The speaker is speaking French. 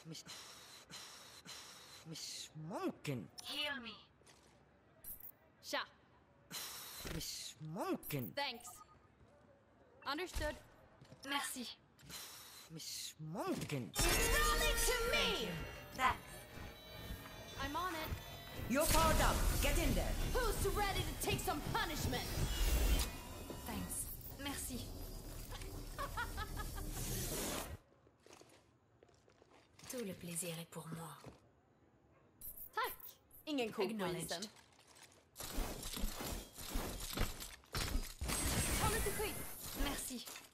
مش ممكن. Heal me. Sha. مش ممكن. Thanks. Understood. Merci. مش ممكن. Rally to me! Thanks. I'm on it. You're powered up. Get in there. Who's ready to take some punishment? Thanks. Merci. Tout le plaisir est pour moi. Tack. Ingen ko på Acknowledged. isen. Ta lite skit. Merci.